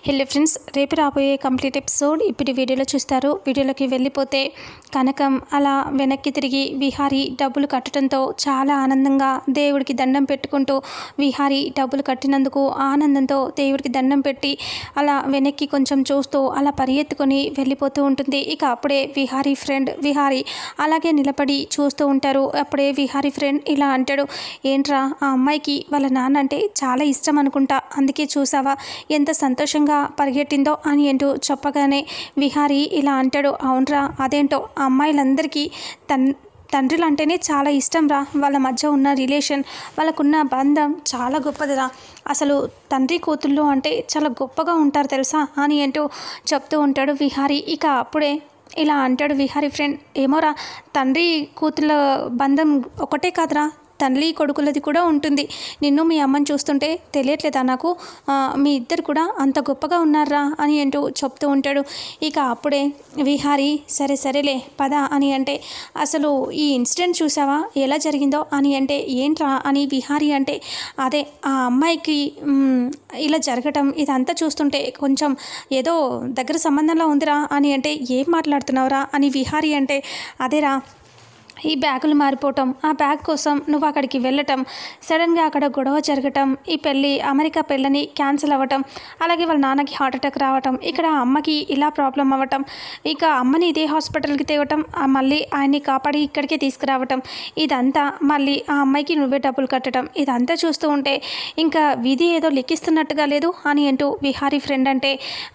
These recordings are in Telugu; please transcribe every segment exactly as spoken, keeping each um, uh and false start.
హలో ఫ్రెండ్స్, రేపు రాబోయే కంప్లీట్ ఎపిసోడ్ ఇప్పుడు వీడియోలో చూస్తారు. వీడియోలోకి వెళ్ళిపోతే కనకం అలా వెనక్కి తిరిగి విహారీ డబ్బులు కట్టడంతో చాలా ఆనందంగా దేవుడికి దండం పెట్టుకుంటూ విహారీ డబ్బులు కట్టినందుకు ఆనందంతో దేవుడికి దండం పెట్టి అలా వెనక్కి కొంచెం చూస్తూ అలా పరిగెత్తుకొని వెళ్ళిపోతూ ఉంటుంది. ఇక అప్పుడే విహారీ ఫ్రెండ్ విహారీ అలాగే నిలబడి చూస్తూ ఉంటారు. అప్పుడే విహారీ ఫ్రెండ్ ఇలా అంటాడు, ఏంట్రా ఆ అమ్మాయికి వాళ్ళ నాన్న అంటే చాలా ఇష్టం అనుకుంటా, అందుకే చూసావా ఎంత సంతోషంగా పరిగెట్టిందో అని అంటూ చెప్పగానే విహారీ ఇలా అంటాడు, అవునరా అదేంటో ఆ అమ్మాయిలందరికీ తన్ తండ్రులు అంటేనే చాలా ఇష్టం రా, వాళ్ళ మధ్య ఉన్న రిలేషన్ వాళ్ళకున్న బంధం చాలా గొప్పదిరా, అసలు తండ్రి కూతుళ్ళు అంటే చాలా గొప్పగా ఉంటారు తెలుసా అని అంటూ చెప్తూ ఉంటాడు విహారీ. ఇక అప్పుడే ఇలా అంటాడు విహారీ ఫ్రెండ్, ఏమోరా తండ్రి కూతుళ్ళ బంధం ఒకటే కాదురా, తల్లి కొడుకులది కూడా ఉంటుంది. నిన్ను మీ అమ్మని చూస్తుంటే తెలియట్లేదా నాకు, మీ ఇద్దరు కూడా అంత గొప్పగా ఉన్నారా అని అంటూ చెప్తూ ఉంటాడు. ఇక అప్పుడే విహారీ సరే సరేలే పద అని అంటే, అసలు ఈ ఇన్సిడెంట్ చూసావా ఎలా జరిగిందో అని అంటే, ఏంట్రా అని విహారీ అంటే, అదే ఆ అమ్మాయికి ఇలా జరగటం ఇదంతా చూస్తుంటే కొంచెం ఏదో దగ్గర సంబంధంలో ఉందిరా అని అంటే, ఏం మాట్లాడుతున్నావురా అని విహారీ అంటే, అదేరా ఈ బ్యాగులు మారిపోవటం, ఆ బ్యాగ్ కోసం నువ్వు అక్కడికి వెళ్ళటం, సడన్గా అక్కడ గొడవ జరగటం, ఈ పెళ్ళి అమెరికా పెళ్ళని క్యాన్సిల్ అవ్వటం, అలాగే వాళ్ళ నాన్నకి హార్ట్ అటాక్ రావటం, ఇక్కడ అమ్మకి ఇలా ప్రాబ్లం అవ్వటం, ఇక అమ్మని ఇదే హాస్పిటల్కి తేవటం, మళ్ళీ ఆయన్ని కాపాడి ఇక్కడికే తీసుకురావటం, ఇదంతా మళ్ళీ ఆ అమ్మాయికి నువ్వే డబ్బులు కట్టడం, ఇదంతా చూస్తూ ఉంటే ఇంకా విధి ఏదో లిఖిస్తున్నట్టుగా లేదు అని అంటూ విహారీ ఫ్రెండ్ అంటే,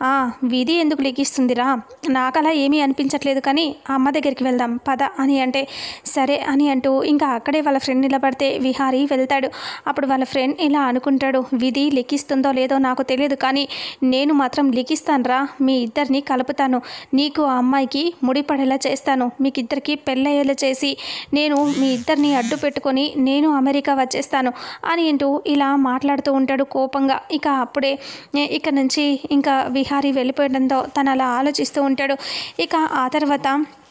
విధి ఎందుకు లిఖిస్తుందిరా, నాకు అలా ఏమీ అనిపించట్లేదు, కానీ ఆ అమ్మ దగ్గరికి వెళ్దాం పద అని అంటే, సరే అని అంటూ ఇంకా అక్కడే వాళ్ళ ఫ్రెండ్ నిలబడితే విహారీ వెళ్తాడు. అప్పుడు వాళ్ళ ఫ్రెండ్ ఇలా అనుకుంటాడు, విధి లిఖిస్తుందో లేదో నాకు తెలియదు, కానీ నేను మాత్రం లిఖిస్తాను రా, మీ ఇద్దరిని కలుపుతాను, నీకు ఆ అమ్మాయికి ముడిపడేలా చేస్తాను, మీకు ఇద్దరికి పెళ్ళయ్యేలా చేసి నేను మీ ఇద్దరిని అడ్డు పెట్టుకొని నేను అమెరికా వచ్చేస్తాను అని అంటూ ఇలా మాట్లాడుతూ ఉంటాడు కోపంగా. ఇక అప్పుడే ఇక్కడ నుంచి ఇంకా విహారీ వెళ్ళిపోవడంతో తను అలా ఆలోచిస్తూ ఉంటాడు. ఇక ఆ తర్వాత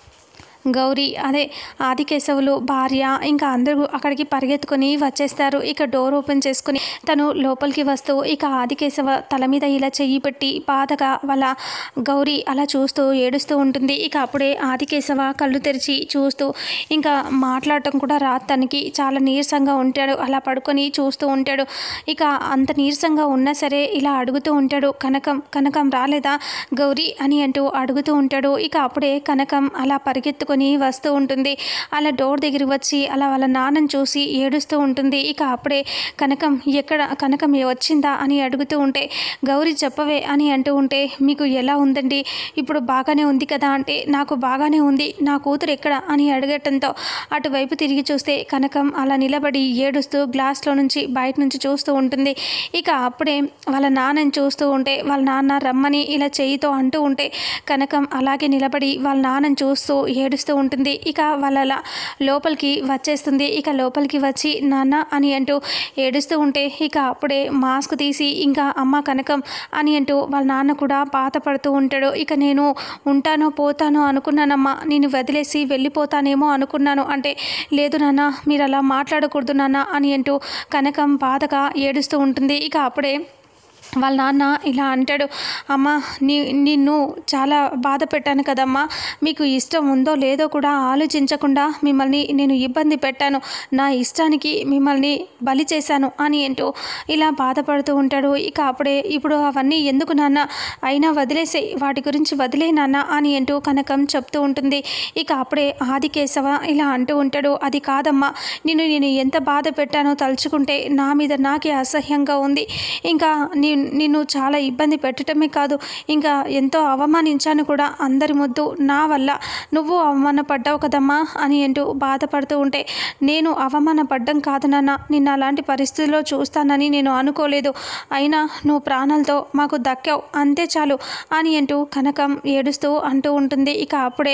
గౌరీ అదే ఆదికేశవులు భార్య ఇంకా అందరూ అక్కడికి పరిగెత్తుకొని వచ్చేస్తారు. ఇక డోర్ ఓపెన్ చేసుకుని తను లోపలికి వస్తూ ఇక ఆదికేశవ తల మీద ఇలా చెయ్యి పెట్టి బాధగా వాళ్ళ గౌరీ అలా చూస్తూ ఏడుస్తూ ఉంటుంది. ఇక అప్పుడే ఆదికేశవ కళ్ళు తెరిచి చూస్తూ ఇంకా మాట్లాడటం కూడా రాదు, తనకి చాలా నీరసంగా ఉంటాడు, అలా పడుకొని చూస్తూ ఉంటాడు. ఇక అంత నీరసంగా ఉన్నా సరే ఇలా అడుగుతూ ఉంటాడు, కనకం కనకం రాలేదా గౌరీ అని అంటూ అడుగుతూ ఉంటాడు. ఇక అప్పుడే కనకం అలా పరిగెత్తు వస్తూ ఉంటుంది. అలా డోర్ దగ్గర వచ్చి అలా వాళ్ళ నాన్నని చూసి ఏడుస్తూ ఉంటుంది. ఇక అప్పుడే కనకం ఎక్కడ కనకం వచ్చిందా అని అడుగుతూ ఉంటే, గౌరీ చెప్పవే అని అంటూ ఉంటే, మీకు ఎలా ఉందండి ఇప్పుడు, బాగానే ఉంది కదా అంటే, నాకు బాగానే ఉంది, నా కూతురు ఎక్కడ అని అడగటంతో అటువైపు తిరిగి చూస్తే కనకం అలా నిలబడి ఏడుస్తూ గ్లాస్లో నుంచి బయట నుంచి చూస్తూ ఉంటుంది. ఇక అప్పుడే వాళ్ళ నాన్నని చూస్తూ ఉంటే వాళ్ళ నాన్న రమ్మని ఇలా చేయితో అంటూ ఉంటే కనకం అలాగే నిలబడి వాళ్ళ నాన్నని చూస్తూ ఏడుస్తూ ఉంటుంది. ఇక వాళ్ళ లోపలికి వచ్చేస్తుంది. ఇక లోపలికి వచ్చి నాన్న అని అంటూ ఏడుస్తూ ఉంటే ఇక అప్పుడే మాస్క్ తీసి ఇంకా అమ్మ కనకం అని అంటూ వాళ్ళ నాన్న కూడా బాధపడుతూ ఉంటాడు. ఇక నేను ఉంటానో పోతానో అనుకున్నానమ్మా, నేను వదిలేసి వెళ్ళిపోతానేమో అనుకున్నాను అంటే, లేదు నాన్న మీరు అలా మాట్లాడకూడదు నాన్న అని అంటూ కనకం బాధగా ఏడుస్తూ ఉంటుంది. ఇక అప్పుడే వాళ్ళ నాన్న ఇలా అంటాడు, అమ్మ నీ నిన్ను చాలా బాధ పెట్టాను కదమ్మా, మీకు ఇష్టం ఉందో లేదో కూడా ఆలోచించకుండా మిమ్మల్ని నేను ఇబ్బంది పెట్టాను, నా ఇష్టానికి మిమ్మల్ని బలి చేశాను అని అంటూ ఇలా బాధపడుతూ ఉంటాడు. ఇక అప్పుడే ఇప్పుడు అవన్నీ ఎందుకు నాన్న, అయినా వదిలేసే, వాటి గురించి వదిలే నాన్న అని అంటూ కనకం చెప్తూ ఉంటుంది. ఇక అప్పుడే ఆదికేశవ ఇలా అంటూ ఉంటాడు, అది కాదమ్మా, నిన్ను నేను ఎంత బాధ పెట్టానో తలుచుకుంటే నా మీద నాకే అసహ్యంగా ఉంది, ఇంకా నీ నిన్ను చాలా ఇబ్బంది పెట్టడమే కాదు ఇంకా ఎంతో అవమానించాను కూడా, అందరి ముద్దు నా వల్ల నువ్వు అవమానపడ్డావు కదమ్మా అని అంటూ బాధపడుతూ ఉంటే, నేను అవమానపడ్డం కాదు నాన్న, నిన్ను అలాంటి పరిస్థితుల్లో చూస్తానని నేను అనుకోలేదు, అయినా నువ్వు ప్రాణాలతో మాకు దక్కావు అంతే చాలు అని అంటూ కనకం ఏడుస్తూ అంటూ ఉంటుంది. ఇక అప్పుడే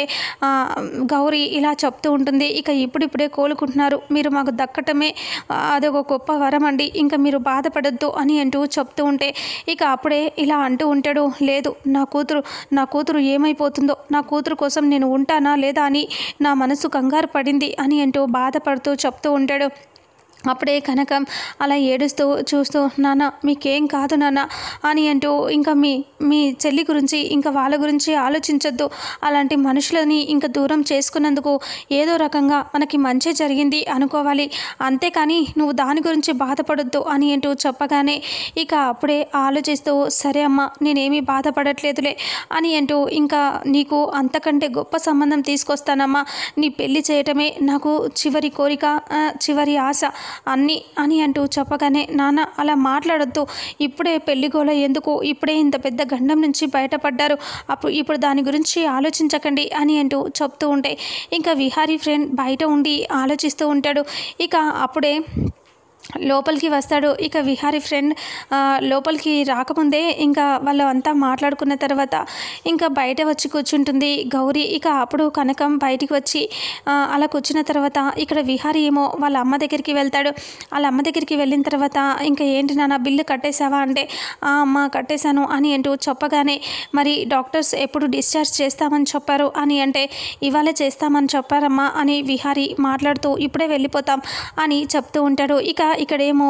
గౌరీ ఇలా చెప్తూ ఉంటుంది, ఇక ఇప్పుడిప్పుడే కోలుకుంటున్నారు, మీరు మాకు దక్కటమే అదొక గొప్ప వరం అండి, ఇంకా మీరు బాధపడద్దు అని అంటూ చెప్తూ ఉంటే ఇక అప్పుడే ఇలా అంటూ ఉంటాడు, లేదు నా కూతురు నా కూతురు ఏమైపోతుందో, నా కూతురు కోసం నేను ఉంటానా లేదా అని నా మనసు కంగారు పడింది అని అంటూ బాధపడుతూ చెప్తూ ఉంటాడు. అప్పుడే కనకం అలా ఏడుస్తూ చూస్తూ నాన్న మీకేం కాదు నాన్న అని అంటూ ఇంకా మీ మీ చెల్లి గురించి ఇంకా వాళ్ళ గురించి ఆలోచించొద్దు, అలాంటి మనుషులని ఇంకా దూరం చేసుకున్నందుకు ఏదో రకంగా మనకి మంచి జరిగింది అనుకోవాలి, అంతేకాని నువ్వు దాని గురించి బాధపడొద్దు అని అంటూ చెప్పగానే ఇక అప్పుడే ఆలోచిస్తూ సరే అమ్మ నేనేమీ బాధపడట్లేదులే అని అంటూ ఇంకా నీకు అంతకంటే గొప్ప సంబంధం తీసుకొస్తానమ్మా, నీ పెళ్లి చేయటమే నాకు చివరి కోరిక, చివరి ఆశ అన్నీ అని అంటూ చెప్పగానే నాన్న అలా మాట్లాడొద్దు, ఇప్పుడే పెళ్లిగోల ఎందుకు, ఇప్పుడే ఇంత పెద్ద గండం నుంచి బయటపడ్డారు, అప్పుడు ఇప్పుడు దాని గురించి ఆలోచించకండి అని అంటూ చెప్తూ ఉంటే ఇంకా విహారీ ఫ్రెండ్ బయట ఉండి ఆలోచిస్తూ ఉంటాడు. ఇక అప్పుడే లోపలికి వస్తాడు. ఇక విహారీ ఫ్రెండ్ లోపలికి రాకముందే ఇంకా వాళ్ళు అంతా మాట్లాడుకున్న తర్వాత ఇంకా బయట వచ్చి కూర్చుంటుంది గౌరీ. ఇక అప్పుడు కనకం బయటికి వచ్చి అలా కూర్చున్న తర్వాత ఇక్కడ విహారీ ఏమో వాళ్ళ అమ్మ దగ్గరికి వెళ్తాడు. వాళ్ళ అమ్మ దగ్గరికి వెళ్ళిన తర్వాత ఇంకా ఏంటి నాన్న బిల్లు కట్టేశావా అంటే ఆ అమ్మ కట్టేశాను అని అంటూ చెప్పగానే మరి డాక్టర్స్ ఎప్పుడు డిశ్చార్జ్ చేస్తామని చెప్పారు అని అంటే ఇవాళే చేస్తామని చెప్పారమ్మా అని విహారీ మాట్లాడుతూ ఇప్పుడే వెళ్ళిపోతాం అని చెప్తూ ఉంటాడు. ఇక ఇక్కడేమో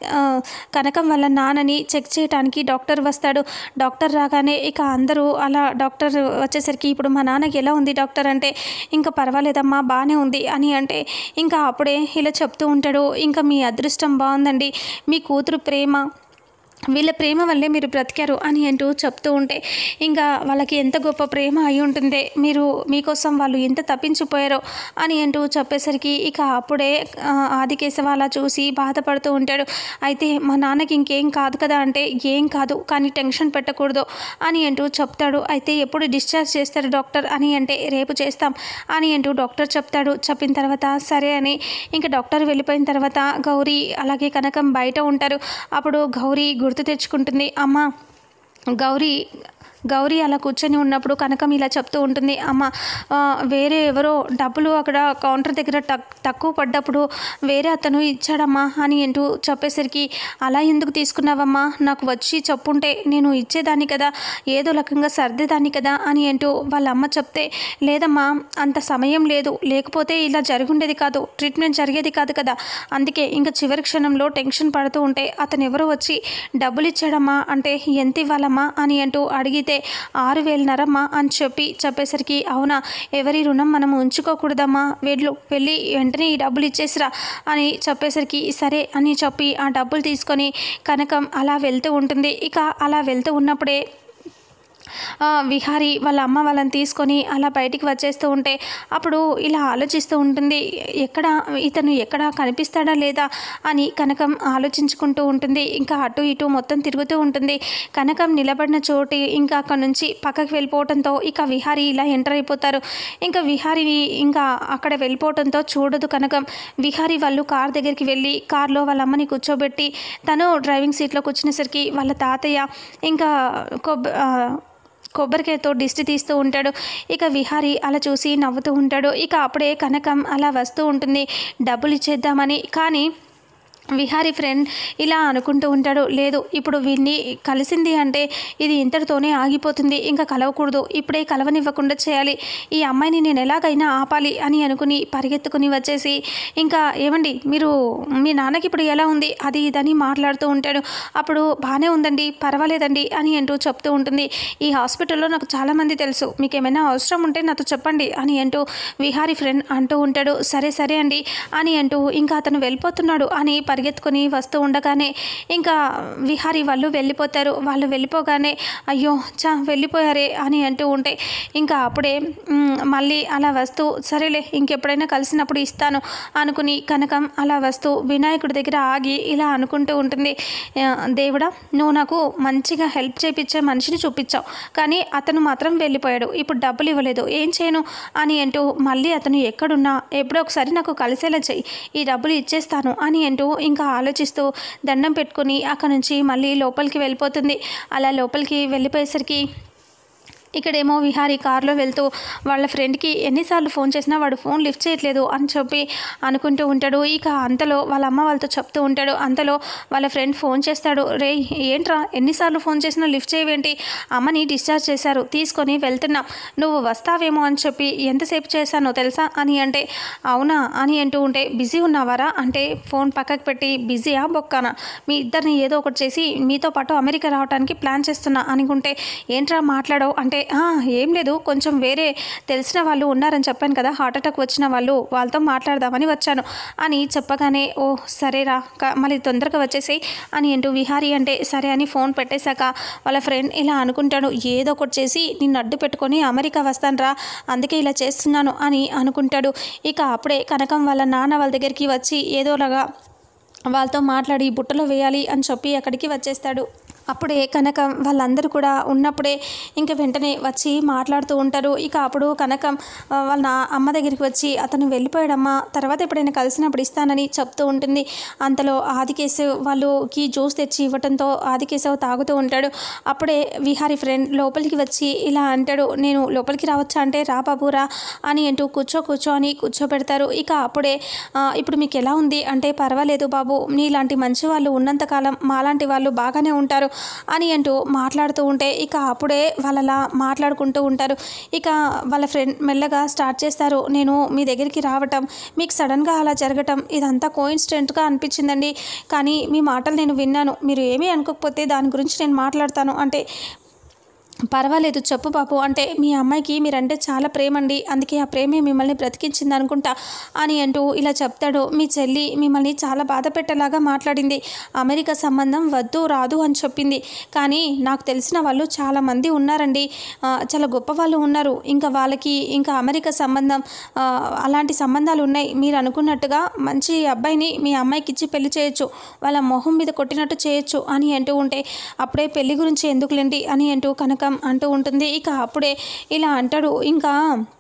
కనకం వాళ్ళ నాన్నని చెక్ చేయడానికి డాక్టర్ వస్తాడు. డాక్టర్ రాగానే ఇక అందరూ అలా డాక్టర్ వచ్చేసరికి ఇప్పుడు మా నాన్నకి ఎలా ఉంది డాక్టర్ అంటే ఇంకా పర్వాలేదమ్మా బాగానే ఉంది అని అంటే ఇంకా అప్పుడే ఇలా చెప్తూ ఉంటాడు. ఇంకా మీ అదృష్టం బాగుందండి, మీ కూతురు ప్రేమ వీళ్ళ ప్రేమ వల్లే మీరు బ్రతికారు అని అంటూ చెప్తూ ఉంటే ఇంకా వాళ్ళకి ఎంత గొప్ప ప్రేమ అయి ఉంటుందే, మీరు మీకోసం వాళ్ళు ఎంత తప్పించిపోయారో అని అంటూ చెప్పేసరికి ఇక అప్పుడే ఆదికేశవ అలా చూసి బాధపడుతూ ఉంటాడు. అయితే మా నాన్నకి ఇంకేం కాదు కదా అంటే ఏం కాదు కానీ టెన్షన్ పెట్టకూడదు అని అంటూ చెప్తాడు. అయితే ఎప్పుడు డిశ్చార్జ్ చేస్తారు డాక్టర్ అని అంటే రేపు చేస్తాం అని అంటూ డాక్టర్ చెప్తాడు. చెప్పిన తర్వాత సరే అని ఇంకా డాక్టర్ వెళ్ళిపోయిన తర్వాత గౌరీ అలాగే కనకం బయట ఉంటారు. అప్పుడు గౌరీ గుర్తు తెచ్చుకుంటుంది. అమ్మ గౌరీ గౌరీ అలా కూర్చొని ఉన్నప్పుడు కనకం ఇలా చెప్తూ ఉంటుంది. అమ్మ వేరే ఎవరో డబ్బులు అక్కడ కౌంటర్ దగ్గర తక్కువ పడ్డప్పుడు వేరే అతను ఇచ్చాడమ్మా అని అంటూ చెప్పేసరికి అలా ఎందుకు తీసుకున్నావమ్మా, నాకు వచ్చి చెప్పుంటే నేను ఇచ్చేదాన్ని కదా, ఏదో రకంగా సర్దేదాన్ని కదా అని అంటూ వాళ్ళ అమ్మ చెప్తే లేదమ్మా అంత సమయం లేదు, లేకపోతే ఇలా జరుగుండేది కాదు, ట్రీట్మెంట్ జరిగేది కాదు కదా, అందుకే ఇంకా చివరి క్షణంలో టెన్షన్ పడుతూ ఉంటే అతను ఎవరో వచ్చి డబ్బులు ఇచ్చాడమ్మా అంటే ఎంత ఇవ్వాలమ్మా అని అంటూ అడిగితే ఆరు వేలున్నరమ్మా అని చెప్పి చెప్పేసరికి అవునా ఎవరి రుణం మనం ఉంచుకోకూడదమ్మా, వెళ్ళు వెళ్ళి వెంటనే ఈ డబ్బులు ఇచ్చేసిరా అని చెప్పేసరికి సరే అని చెప్పి ఆ డబ్బులు తీసుకొని కనకం అలా వెళ్తూ ఉంటుంది. ఇక అలా వెళ్తూ ఉన్నప్పుడే విహారీ వాళ్ళ అమ్మ వాళ్ళని తీసుకొని అలా బయటికి వచ్చేస్తూ ఉంటే అప్పుడు ఇలా ఆలోచిస్తూ ఉంటుంది, ఎక్కడ ఇతను ఎక్కడ కనిపిస్తాడా లేదా అని కనకం ఆలోచించుకుంటూ ఉంటుంది. ఇంకా అటు ఇటు మొత్తం తిరుగుతూ ఉంటుంది. కనకం నిలబడిన చోటు ఇంకా అక్కడ నుంచి పక్కకి వెళ్ళిపోవడంతో ఇక విహారీ ఇలా ఎంటర్ అయిపోతారు. ఇంకా విహారీ ఇంకా అక్కడ వెళ్ళిపోవడంతో చూడదు కనకం. విహారీ వాళ్ళు కార్ దగ్గరికి వెళ్ళి కార్లో వాళ్ళ అమ్మని కూర్చోబెట్టి తను డ్రైవింగ్ సీట్లో కూర్చునేసరికి వాళ్ళ తాతయ్య ఇంకా కొబ్బ కొబ్బరికాయతో దిష్టి తీస్తూ ఉంటాడు. ఇక విహారీ అలా చూసి నవ్వుతూ ఉంటాడు. ఇక అప్పుడే కనకం అలా వస్తూ ఉంటుంది డబ్బులు ఇచ్చేద్దామని. కానీ విహారీ ఫ్రెండ్ ఇలా అనుకుంటూ ఉంటాడు, లేదు ఇప్పుడు వీడిని కలిసింది అంటే ఇది ఇంతటితోనే ఆగిపోతుంది, ఇంకా కలవకూడదు, ఇప్పుడే కలవనివ్వకుండా చేయాలి, ఈ అమ్మాయిని నేను ఎలాగైనా ఆపాలి అని అనుకుని పరిగెత్తుకుని వచ్చేసి ఇంకా ఏమండి మీరు మీ నాన్నకి ఇప్పుడు ఎలా ఉంది అది ఇదని మాట్లాడుతూ ఉంటాడు. అప్పుడు బాగానే ఉందండి పర్వాలేదండి అని అంటూ చెప్తూ ఉంటుంది. ఈ హాస్పిటల్లో నాకు చాలామంది తెలుసు, మీకు ఏమైనా అవసరం ఉంటే నాతో చెప్పండి అని అంటూ విహారీ ఫ్రెండ్ అంటూ ఉంటాడు. సరే సరే అండి అని అంటూ ఇంకా అతను వెళ్ళిపోతున్నాడు అని పరిగెత్తుకొని వస్తూ ఉండగానే ఇంకా విహారీ వాళ్ళు వెళ్ళిపోతారు. వాళ్ళు వెళ్ళిపోగానే అయ్యో చా వెళ్ళిపోయారే అని అంటూ ఉంటే ఇంకా అప్పుడే మళ్ళీ అలా వస్తూ సరేలే ఇంకెప్పుడైనా కలిసినప్పుడు ఇస్తాను అనుకుని కనకం అలా వస్తూ వినాయకుడి దగ్గర ఆగి ఇలా అనుకుంటూ ఉంటుంది, దేవుడా నువ్వు నాకు మంచిగా హెల్ప్ చేయించే మనిషిని చూపించావు, కానీ అతను మాత్రం వెళ్ళిపోయాడు, ఇప్పుడు డబ్బులు ఇవ్వలేదు ఏం చేయను అని అంటూ మళ్ళీ అతను ఎక్కడున్నా ఎప్పుడో ఒకసారి నాకు కలిసేలా చెయ్యి, ఈ డబ్బులు ఇచ్చేస్తాను అని అంటూ ఇంకా ఆలోచిస్తూ దండం పెట్టుకుని అక్కడ నుంచి మళ్ళీ లోపలికి వెళ్ళిపోతుంది. అలా లోపలికి వెళ్ళిపోయేసరికి ఇక్కడేమో విహారీ కారులో వెళ్తూ వాళ్ళ ఫ్రెండ్కి ఎన్నిసార్లు ఫోన్ చేసినా వాడు ఫోన్ లిఫ్ట్ చేయట్లేదు అని చెప్పి అనుకుంటూ ఉంటాడు. ఇక అంతలో వాళ్ళ అమ్మ వాళ్ళతో చెప్తూ ఉంటాడు. అంతలో వాళ్ళ ఫ్రెండ్ ఫోన్ చేస్తాడు. రే ఏంట్రా ఎన్నిసార్లు ఫోన్ చేసినా లిఫ్ట్ చేయవేంటి, అమ్మని డిశ్చార్జ్ చేశారు తీసుకొని వెళ్తున్నాం, నువ్వు వస్తావేమో అని చెప్పి ఎంతసేపు చేశానో తెలుసా అని అంటే, అవునా అని అంటూ ఉంటే, బిజీ ఉన్నావారా అంటే ఫోన్ పక్కకు పెట్టి, బిజీయా బొక్కానా, మీ ఇద్దరిని ఏదో ఒకటి చేసి మీతో పాటు అమెరికా రావడానికి ప్లాన్ చేస్తున్నా అనుకుంటే, ఏంట్రా మాట్లాడవు అంటే, ఏం లేదు కొంచెం వేరే తెలిసిన వాళ్ళు ఉన్నారని చెప్పాను కదా, హార్ట్ అటాక్ వచ్చిన వాళ్ళు, వాళ్ళతో మాట్లాడదామని వచ్చాను అని చెప్పగానే, ఓ సరేరా మళ్ళీ తొందరగా వచ్చేసి అని అంటూ విహారీ అంటే సరే అని ఫోన్ పెట్టేశాక వాళ్ళ ఫ్రెండ్ ఇలా అనుకుంటాడు, ఏదో ఒకటి చేసి నిన్ను అడ్డు పెట్టుకొని అమెరికా వస్తానురా, అందుకే ఇలా చేస్తున్నాను అని అనుకుంటాడు. ఇక అప్పుడే కనకం వాళ్ళ నాన్న వాళ్ళ దగ్గరికి వచ్చి ఏదోలాగా వాళ్ళతో మాట్లాడి బుట్టలో వేయాలి అని చెప్పి అక్కడికి వచ్చేస్తాడు. అప్పుడే కనకం వాళ్ళందరూ కూడా ఉన్నప్పుడే ఇంకా వెంటనే వచ్చి మాట్లాడుతూ ఉంటారు. ఇక అప్పుడు కనకం వాళ్ళ నా అమ్మ దగ్గరికి వచ్చి, అతను వెళ్ళిపోయాడమ్మా, తర్వాత ఎప్పుడైనా కలిసినప్పుడు ఇస్తానని చెప్తూ ఉంటుంది. అంతలో ఆదికేశవ్ వాళ్ళకి జ్యూస్ తెచ్చి ఇవ్వడంతో ఆదికేశవ్ తాగుతూ ఉంటాడు. అప్పుడే విహారీ ఫ్రెండ్ లోపలికి వచ్చి ఇలా అంటాడు, నేను లోపలికి రావచ్చా అంటే, రా బాబురా అని అంటూ కూర్చో కూర్చో అని కూర్చోబెడతారు. ఇక అప్పుడే ఇప్పుడు మీకు ఎలా ఉంది అంటే, పర్వాలేదు బాబు, నీలాంటి మంచి వాళ్ళు ఉన్నంతకాలం మాలాంటి వాళ్ళు బాగానే ఉంటారు అని అంటూ మాట్లాడుతూ ఉంటే, ఇక అప్పుడే వాళ్ళలా మాట్లాడుకుంటూ ఉంటారు. ఇక వాళ్ళ ఫ్రెండ్ మెల్లగా స్టార్ట్ చేస్తారు, నేను మీ దగ్గరికి రావటం, మీకు సడన్గా అలా జరగటం ఇదంతా కోఇన్సిడెంట్గా అనిపించిందండి, కానీ మీ మాటలు నేను విన్నాను, మీరు ఏమీ అనుకోకపోతే దాని గురించి నేను మాట్లాడతాను అంటే, పర్వాలేదు చెప్పు బాబు అంటే, మీ అమ్మాయికి మీరంటే చాలా ప్రేమ అండి, అందుకే ఆ ప్రేమే మిమ్మల్ని బ్రతికించింది అనుకుంటా అని అంటూ ఇలా చెప్తాడు. మీ చెల్లి మిమ్మల్ని చాలా బాధ పెట్టేలాగా మాట్లాడింది, అమెరికా సంబంధం వద్దు రాదు అని చెప్పింది, కానీ నాకు తెలిసిన వాళ్ళు చాలామంది ఉన్నారండి, చాలా గొప్ప వాళ్ళు ఉన్నారు, ఇంకా వాళ్ళకి ఇంకా అమెరికా సంబంధం అలాంటి సంబంధాలు ఉన్నాయి, మీరు అనుకున్నట్టుగా మంచి అబ్బాయిని మీ అమ్మాయికి ఇచ్చి పెళ్లి చేయొచ్చు, వాళ్ళ మొహం మీద కొట్టినట్టు చేయొచ్చు అని అంటూ ఉంటే, అప్పుడే పెళ్లి గురించి ఎందుకులేండి అని అంటూ కనకం అంటూ ఉంటుంది. ఇక అప్పుడే ఇలా అంటాడు, ఇంకా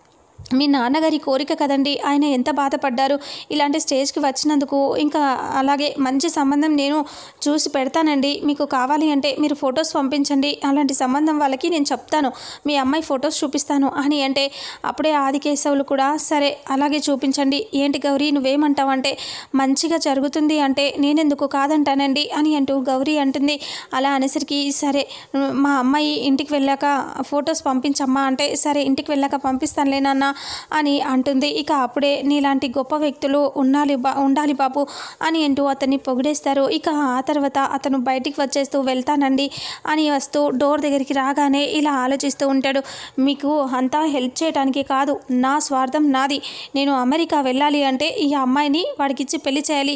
మీ నాన్నగారి కోరిక కదండి, ఆయన ఎంత బాధపడ్డారు ఇలాంటి స్టేజ్కి వచ్చినందుకు, ఇంకా అలాగే మంచి సంబంధం నేను చూసి పెడతానండి, మీకు కావాలి అంటే మీరు ఫొటోస్ పంపించండి, అలాంటి సంబంధం వాళ్ళకి నేను చెప్తాను, మీ అమ్మాయి ఫొటోస్ చూపిస్తాను అని అంటే, అప్పుడే ఆదికేశవులు కూడా సరే అలాగే చూపించండి, ఏంటి గౌరీ నువ్వేమంటావు అంటే, మంచిగా జరుగుతుంది అంటే నేనెందుకు కాదంటానండి అని అంటూ గౌరీ అంటుంది. అలా అనేసరికి సరే మా అమ్మాయి ఇంటికి వెళ్ళాక ఫొటోస్ పంపించమ్మా అంటే, సరే ఇంటికి వెళ్ళాక పంపిస్తానులేనన్నా అని అంటుంది. ఇక అప్పుడే నీలాంటి గొప్ప వ్యక్తులు ఉండాలి బా ఉండాలి బాబు అని అంటూ అతన్ని పొగిడేస్తారు. ఇక ఆ తర్వాత అతను బయటికి వచ్చేస్తూ వెళ్తానండి అని వస్తూ డోర్ దగ్గరికి రాగానే ఇలా ఆలోచిస్తూ ఉంటాడు, మీకు అంతా హెల్ప్ చేయడానికి కాదు, నా స్వార్థం నాది, నేను అమెరికా వెళ్ళాలి అంటే ఈ అమ్మాయిని వాడికిచ్చి పెళ్లి చేయాలి,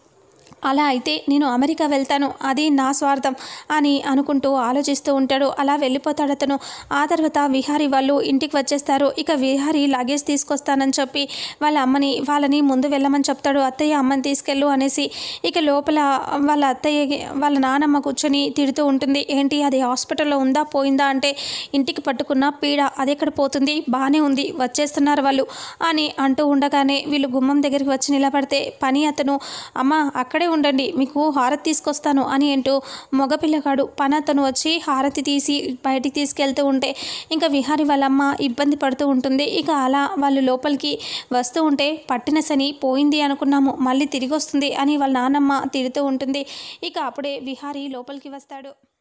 అలా అయితే నేను అమెరికా వెళ్తాను, అది నా స్వార్థం అని అనుకుంటూ ఆలోచిస్తూ ఉంటాడు. అలా వెళ్ళిపోతాడు అతను. ఆ తర్వాత విహారీ వాళ్ళు ఇంటికి వచ్చేస్తారు. ఇక విహారీ లగేజ్ తీసుకొస్తానని చెప్పి వాళ్ళ అమ్మని వాళ్ళని ముందు వెళ్ళమని చెప్తాడు, అత్తయ్య అమ్మని తీసుకెళ్ళు అనేసి. ఇక లోపల వాళ్ళ అత్తయ్య వాళ్ళ నానమ్మ కూర్చొని తిడుతూ ఉంటుంది, ఏంటి అది హాస్పిటల్లో ఉందా పోయిందా అంటే, ఇంటికి పట్టుకున్న పీడ అది ఎక్కడ పోతుంది, బాగానే ఉంది వచ్చేస్తున్నారు వాళ్ళు అని అంటూ ఉండగానే వీళ్ళు గుమ్మం దగ్గరికి వచ్చి నిలబడితే పని అతను, అమ్మ అక్కడే ఉండండి మీకు హారతి తీసుకొస్తాను అని అంటూ మగపిల్లగాడు పని అతను వచ్చి హారతి తీసి బయటికి తీసుకెళ్తూ ఉంటే ఇంకా విహారీ వాళ్ళమ్మ ఇబ్బంది పడుతూ ఉంటుంది. ఇక అలా వాళ్ళు లోపలికి వస్తూ ఉంటే, పట్టిన శని పోయింది అనుకున్నాము మళ్ళీ తిరిగి వస్తుంది అని వాళ్ళ నాన్నమ్మ తిడుతూ ఉంటుంది. ఇక అప్పుడే విహారీ లోపలికి వస్తాడు.